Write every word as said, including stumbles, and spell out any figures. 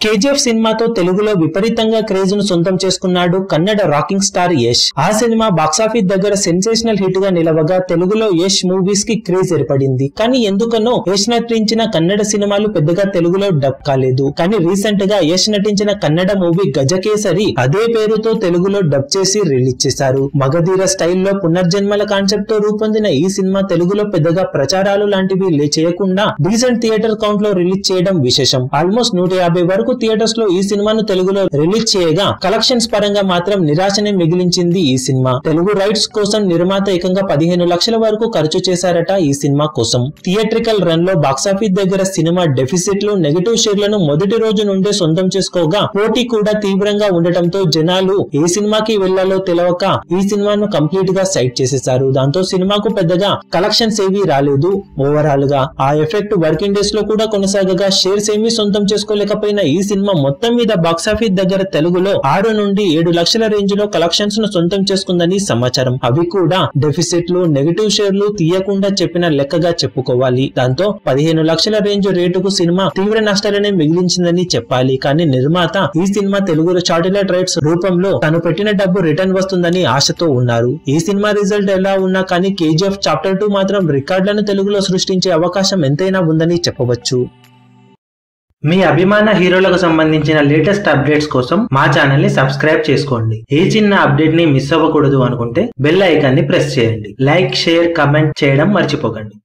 KGF సినిమాతో తెలుగులో విపరీతంగా క్రేజ్ ను సొంతం చేసుకున్నాడు కన్నడ రాకింగ్ స్టార్ యష్. ఆ సినిమా బాక్సాఫీస్ దగ్గర సెన్సేషనల్ హిట్ గా నిలవగా తెలుగులో యష్ మూవీస్ కి క్రేజ్ ఏర్పడింది. కానీ ఎందుకనో యష్ నటించిన కన్నడ సినిమాలు పెద్దగా తెలుగులో డబ్ కాలేదు. కానీ రీసెంట్ గా యష్ నటించిన కన్నడ మూవీ గజకేసరి అదే పేరుతో తెలుగులో డబ్ చేసి రిలీజ్ చేశారు. మగధీర స్టైల్లో పునర్జన్మల కాన్సెప్ట్ తో రూపొందిన ఈ సినిమా తెలుగులో పెద్దగా ప్రచారాలు లాంటివి లే చేయకుండా డీసెంట్ థియేటర్ కౌంట్ లో రిలీజ్ చేయడం విశేషం. ఆల్మోస్ట్ నూట యాభై వరకు థియేటర్స్ లో ఈ సినిమాను తెలుగులో రిలీజ్ చేయగా కలెక్షన్స్ పరంగా మాత్రం నిరాశనే మిగిలించింది ఈ సినిమా. తెలుగు రైట్స్ కోసం నిర్మాత ఏకంగా పదిహేను లక్షల వరకు ఖర్చు చేశారట ఈ సినిమా కోసం. థియేట్రికల్ రన్ లో బాక్సాఫీస్ దగ్గర సినిమా డెఫిసిట్లు, నెగటివ్ షేర్లను మొదటి రోజు నుండే సొంతం చేసుకోగా పోటీ కూడా తీవ్రంగా ఉండటంతో జనాలు ఏ సినిమాకి వెళ్లాలో తెలవక ఈ సినిమాను కంప్లీట్ గా సైడ్ చేసేశారు. దాంతో సినిమాకు పెద్దగా కలెక్షన్స్ ఏవీ రాలేదు. ఓవరాల్ గా ఆ ఎఫెక్ట్ వర్కింగ్ డేస్ లో కూడా కొనసాగగా షేర్స్ ఏమీ సొంతం చేసుకోలేకపోయిన ఈ సినిమా మొత్తం మీద బాక్సాఫీస్ దగ్గర తెలుగులో ఆరు నుండి ఏడు లక్షల రేంజ్ లో కలెక్షన్స్ ను సొంతం చేసుకుందని సమాచారం. అవి కూడా డెఫిసిట్లు, నెగటివ్ షేర్లు తీయకుండా చెప్పిన లెక్కగా చెప్పుకోవాలి. దాంతో పదిహేను లక్షల రేంజ్ రేటుకు సినిమా తీవ్ర నష్టాలనే మిగిలించిందని చెప్పాలి. కానీ నిర్మాత ఈ సినిమా తెలుగులో శాటిలైట్ రైట్స్ రూపంలో తను పెట్టిన డబ్బు రిటర్న్ వస్తుందని ఆశతో ఉన్నారు. ఈ సినిమా రిజల్ట్ ఎలా ఉన్నా కానీ కేజీఎఫ్ చాప్టర్ టూ మాత్రం రికార్డులను తెలుగులో సృష్టించే అవకాశం ఎంతైనా ఉందని చెప్పవచ్చు. మీ అభిమాన హీరోలకు సంబంధించిన లేటెస్ట్ అప్డేట్స్ కోసం మా ఛానల్ ని సబ్స్క్రైబ్ చేసుకోండి. ఏ చిన్న అప్డేట్ ని మిస్ అవ్వకూడదు అనుకుంటే బెల్ ఐకాన్ ని ప్రెస్ చేయండి. లైక్, షేర్, కమెంట్ చేయడం మర్చిపోకండి.